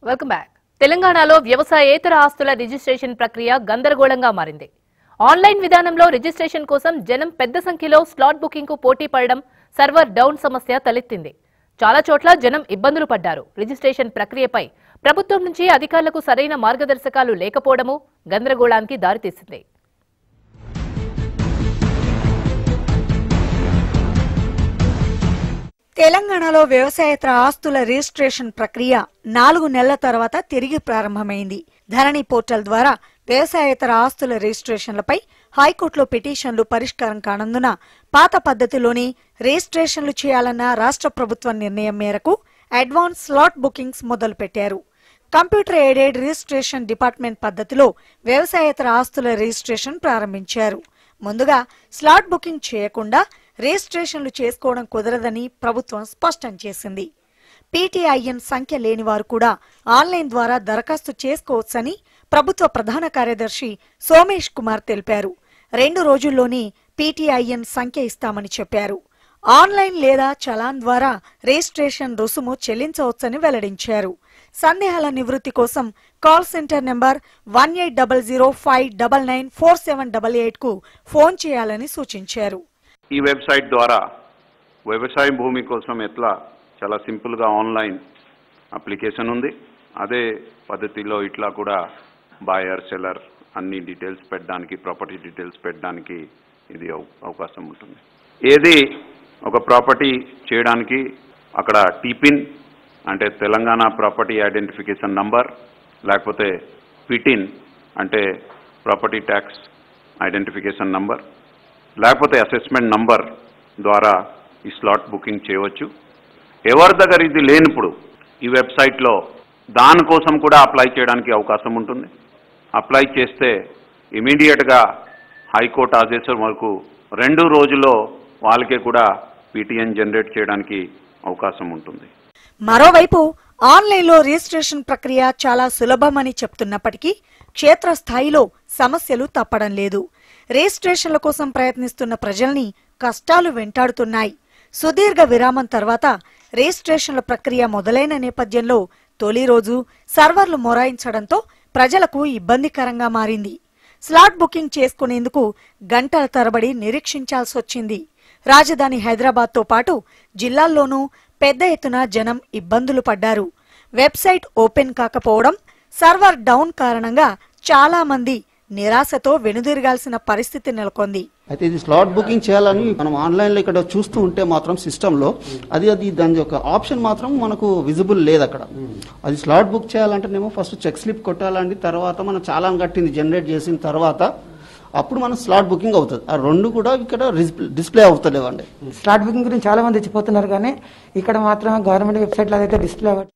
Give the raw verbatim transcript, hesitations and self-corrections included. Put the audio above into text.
Welcome back. తెలంగాణలో వ్యవసాయేతర ఆస్తుల registration ప్రక్రియ గందరగోళంగా మారింది. ఆన్లైన్ విధానంలో రిజిస్ట్రేషన్ కోసం జనం పెద్ద సంఖ్యలో స్లాట్ బుకింగ్ కు పోటీ పడడం, సర్వర్ డౌన్ సమస్య తలెత్తింది. చాలా చోట్ల జనం ఇబ్బందులు పడ్డారు. రిజిస్ట్రేషన్ ప్రక్రియపై ప్రభుత్వం నుంచి అధికారులకు సరైన మార్గదర్శకాలు లేకపోవడము గందరగోళానికి దారితీసింది. తెలంగాణలో వ్యవసాయేతర ఆస్తుల రిజిస్ట్రేషన్ ప్రక్రియ నాలుగు నెలల తర్వాత తిరిగి ప్రారంభమైంది. ధరణి పోర్టల్ ద్వారా వ్యవసాయేతర ఆస్తుల రిజిస్ట్రేషన్లపై హైకోర్టులో పిటిషన్లు పరిష్కారం కానందున పాత పద్ధతిలోనే రిజిస్ట్రేషన్లు చేయాలన్న రాష్ట్ర ప్రభుత్వం నిర్ణయం మేరకు అడ్వాన్స్ స్లాట్ బుకింగ్స్ మొదలుపెట్టారు. కంప్యూటర్ ఎయిడెడ్ రిజిస్ట్రేషన్ డిపార్ట్మెంట్ పద్ధతిలో వ్యవసాయేతర ఆస్తుల రిజిస్ట్రేషన్ ప్రారంభించారు. ముందుగా స్లాట్ బుకింగ్ చేయకుండా రిజిస్ట్రేషన్లు చేసుకోవడం కుదరదని ప్రభుత్వం స్పష్టం చేసింది. పీటీఐఎన్ సంఖ్య లేని వారు కూడా ఆన్లైన్ ద్వారా దరఖాస్తు చేసుకోవచ్చని ప్రభుత్వ ప్రధాన కార్యదర్శి సోమేష్ కుమార్ తెలిపారు. రెండు రోజుల్లోనే పీటీఐఎన్ సంఖ్య ఇస్తామని చెప్పారు. ఆన్లైన్ లేదా చలాన్ ద్వారా రిజిస్ట్రేషన్ రుసుము చెల్లించవచ్చని వెల్లడించారు. సందేహాల నివృత్తి కోసం call centre number one eight double zero five double nine four seven double eight కు ఫోన్ చేయాలని సూచించారు. ఈ వెబ్సైట్ ద్వారా వ్యవసాయ భూమి కోసం ఎట్లా చాలా సింపుల్గా ఆన్లైన్ అప్లికేషన్ ఉంది. అదే పద్ధతిలో ఇట్లా కూడా బాయర్ సెల్లర్ అన్ని డీటెయిల్స్ పెట్టడానికి, ప్రాపర్టీ డీటెయిల్స్ పెట్టడానికి ఇది అవకాశం ఉంటుంది. ఏది ఒక ప్రాపర్టీ చేయడానికి అక్కడ టీపిన్ అంటే తెలంగాణ ప్రాపర్టీ ఐడెంటిఫికేషన్ నంబర్, లేకపోతే పిటిన్ అంటే ప్రాపర్టీ ట్యాక్స్ ఐడెంటిఫికేషన్ నంబర్, లేకపోతే అసెస్మెంట్ నంబర్ ద్వారా ఈ స్లాట్ బుకింగ్ చేయవచ్చు. ఎవరి దగ్గర ఇది లేనప్పుడు ఈ వెబ్సైట్లో దానికోసం కూడా అప్లై చేయడానికి అవకాశం ఉంటుంది. అప్లై చేస్తే ఇమీడియట్గా హైకోర్టు ఆదేశం వరకు రెండు రోజుల్లో వాళ్ళకే కూడా పీటీఎన్ జనరేట్ చేయడానికి అవకాశం ఉంటుంది. మరోవైపు ఆన్లైన్లో రిజిస్ట్రేషన్ ప్రక్రియ చాలా సులభమని చెప్తున్నప్పటికీ క్షేత్రస్థాయిలో సమస్యలు తప్పడం లేదు. రిజిస్ట్రేషన్ల కోసం ప్రయత్నిస్తున్న ప్రజల్ని కష్టాలు వెంటాడుతున్నాయి. సుదీర్ఘ విరామం తర్వాత రిజిస్ట్రేషన్ల ప్రక్రియ మొదలైన నేపథ్యంలో తొలి రోజు సర్వర్లు మొరాయించడంతో ప్రజలకు ఇబ్బందికరంగా మారింది. స్లాట్ బుకింగ్ చేసుకునేందుకు గంటల తరబడి నిరీక్షించాల్సి వచ్చింది. రాజధాని హైదరాబాద్తో పాటు జిల్లాల్లోనూ పెద్ద ఎత్తున జనం ఇబ్బందులు పడ్డారు. వెబ్సైట్ ఓపెన్ కాకపోవడం, సర్వర్ డౌన్ కారణంగా చాలా మంది నిరాశతో వెనుదిరగాల్సిన పరిస్థితి నెలకొంది. అయితే ఇది స్లాట్ బుకింగ్ చేయాలని మనం ఆన్లైన్లో ఇక్కడ చూస్తూ ఉంటే మాత్రం సిస్టంలో అది అది దాని యొక్క ఆప్షన్ మాత్రం మనకు విజిబుల్ లేదు అక్కడ. అది స్లాట్ బుక్ చేయాలంటేనేమో ఫస్ట్ చెక్ స్లిప్ కొట్టాలండి, తర్వాత మనం చాలాన్ కట్టింది జనరేట్ చేసిన తర్వాత అప్పుడు మనం స్లాట్ బుకింగ్ అవుతుంది. ఆ రెండు కూడా ఇక్కడ డిస్ప్లే అవుతలేవండి. స్లాట్ బుకింగ్ గురించి చాలా మంది తెచ్చిపోతున్నారు, కానీ ఇక్కడ మాత్రం గవర్నమెంట్ వెబ్సైట్లో అయితే డిస్ప్లే అవ్వట్లేదు.